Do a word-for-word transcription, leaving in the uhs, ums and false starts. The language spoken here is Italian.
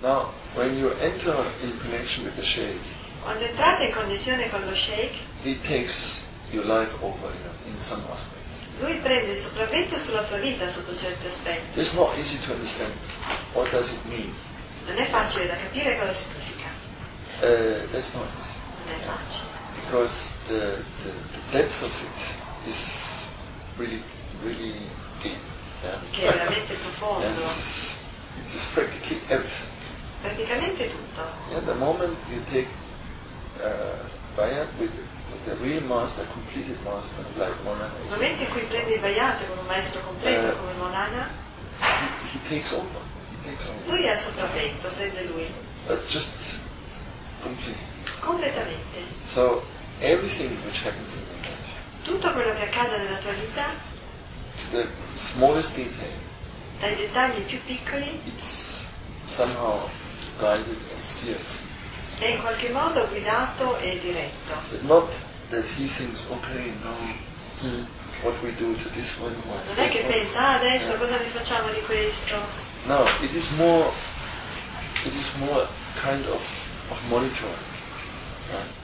Now, when you enter in connection with the Sheikh, quando entrate in connessione con lo Sheikh, he takes your life over in, in some aspect. lui prende il sopravvento sulla tua vita sotto certi aspetti. It's not easy to understand. What does it mean? Non è facile da capire cosa significa. Uh, that's not easy. Non è facile. Because the, the, the depth of it is really, really deep. Yeah? Che è veramente profondo. And it is, it is practically everything. Praticamente tutto. Yeah, the moment you take uh, bayat with, with a real master, completed master, like Maulana Nel is, momento in cui prendi il bayat con un maestro completo Eh. come Maulana, he, he takes over. He takes over. lui ha il sopravvento, prende lui. But just completely. Completamente. So everything which happens in your life, Tutto quello che accade nella tua vita, the smallest detail, dai dettagli più piccoli, it's somehow guided and steered. è in qualche modo guidato e diretto. But not that he thinks, okay, now hmm, what we do to this one. What Non è che what- pensa, ah, adesso Yeah. cosa ne facciamo di questo? No, it is more. It is more kind of of monitoring. Yeah?